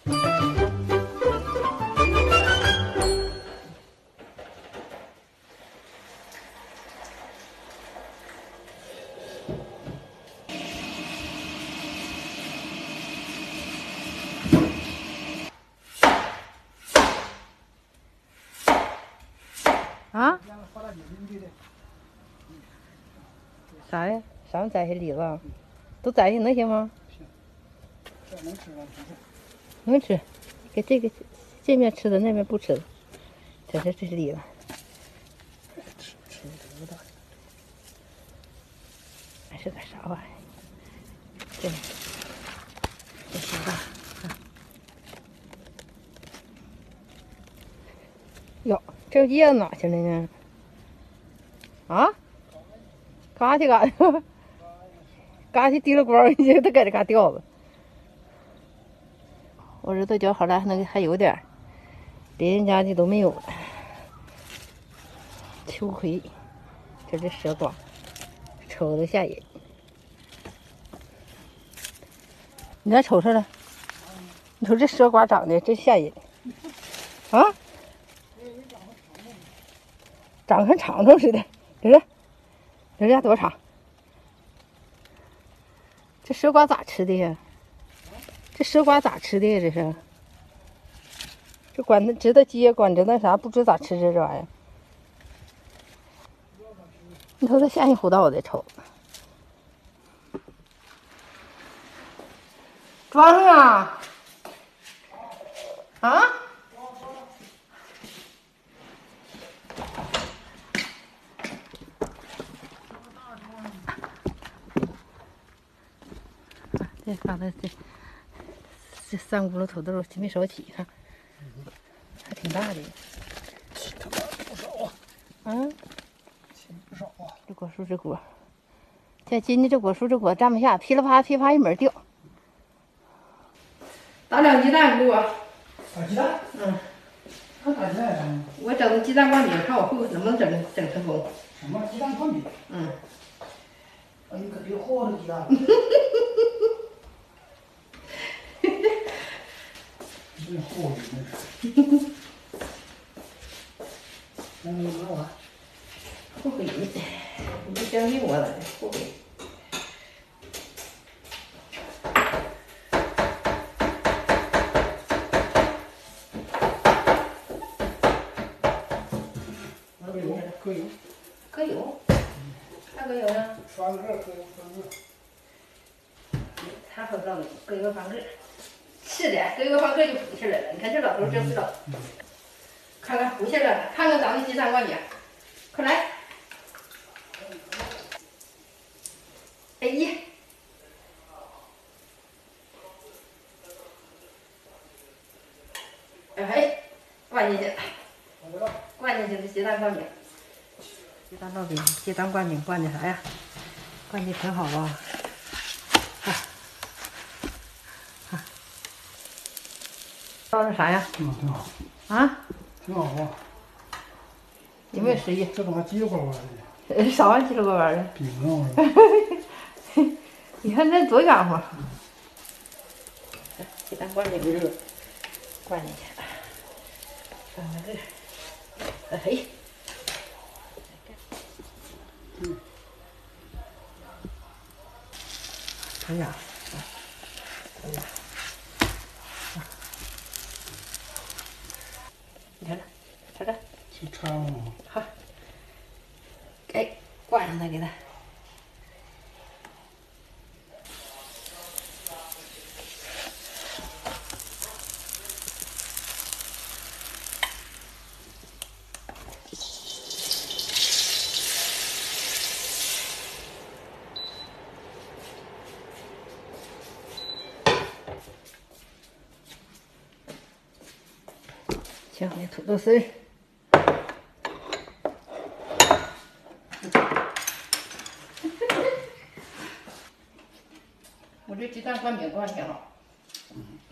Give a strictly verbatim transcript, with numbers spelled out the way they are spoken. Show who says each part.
Speaker 1: 啊？啥呀？啥玩意摘下李子？都摘下能行吗？
Speaker 2: 这能吃吗？
Speaker 1: 能吃，给这个这面吃的，那面不吃的。这是这是李子。
Speaker 2: 吃吃多大？
Speaker 1: 还是个啥玩意儿？这这多大？哟，这叶子哪去了呢？啊？嘎去嘎去，嘎去提了光，你都搁这嘎掉了。我这豆角好了，还能还有点儿，别人家的都没有了。秋葵，这是蛇瓜，瞅着吓人。你再瞅瞅了，你瞅这蛇瓜长得真吓人啊！长跟长虫似的，这是，这家多长？这蛇瓜咋吃的呀？这蛇瓜咋吃的呀？这是，这管它知道接，管着那啥，不知咋吃这这玩意儿。你瞅这吓人虎道的，瞅。装上啊！啊？这刚才这这三轱辘土豆没少起，看，还挺大的。
Speaker 2: 起他妈不少啊！
Speaker 1: 嗯，
Speaker 2: 起不少啊！
Speaker 1: 这果树这果，这今年这果树这果站不下，噼里啪啦噼里啪啦一门掉。打两鸡蛋给我。
Speaker 2: 打鸡蛋？
Speaker 1: 嗯。
Speaker 2: 还打鸡蛋啥呢？
Speaker 1: 我整鸡蛋灌饼，看我会能不能整整成功。
Speaker 2: 什么鸡蛋灌饼？
Speaker 1: 嗯。
Speaker 2: 哎，你可别和了鸡蛋。真和的那是。让你拿完。
Speaker 1: 后悔，你就相信我了，后悔。
Speaker 2: 搁油，搁油，
Speaker 1: 搁油，还搁油呢？
Speaker 2: 翻个个，搁油翻个。
Speaker 1: 他可告诉你，搁油翻个。是的，搁油翻个就浮起来了。你看这老头真不老，看看浮起来了，看看咱的鸡蛋灌饼，快来！哎呀！哎，灌进去，灌进去的鸡蛋灌饼。鸡蛋灌饼，鸡蛋灌饼灌的啥呀？灌的挺好啊。啊啊！倒的啥呀？
Speaker 2: 嗯，挺好。
Speaker 1: 啊？
Speaker 2: 挺好啊。
Speaker 1: 有没有诗意？
Speaker 2: 这怎么叽里呱呱的？
Speaker 1: 呃，啥玩意叽里呱呱的？
Speaker 2: 饼上了。
Speaker 1: 你看这多干活。鸡蛋灌进去，灌进去，翻个个，哎嘿。
Speaker 2: 嗯。
Speaker 1: 哎呀，哎呀，你看这，瞅这，
Speaker 2: 去掺和吗？
Speaker 1: 好，哎，灌上它给它。行，那土豆丝儿，我这鸡蛋灌饼灌的挺好。
Speaker 2: 嗯。